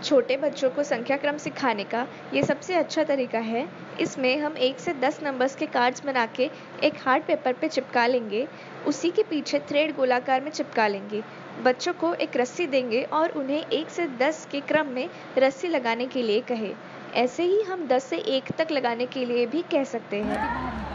छोटे बच्चों को संख्या क्रम सिखाने का ये सबसे अच्छा तरीका है। इसमें हम 1 से 10 नंबर्स के कार्ड्स बना के एक हार्ड पेपर पे चिपका लेंगे। उसी के पीछे थ्रेड गोलाकार में चिपका लेंगे। बच्चों को एक रस्सी देंगे और उन्हें 1 से 10 के क्रम में रस्सी लगाने के लिए कहें। ऐसे ही हम 10 से 1 तक लगाने के लिए भी कह सकते हैं।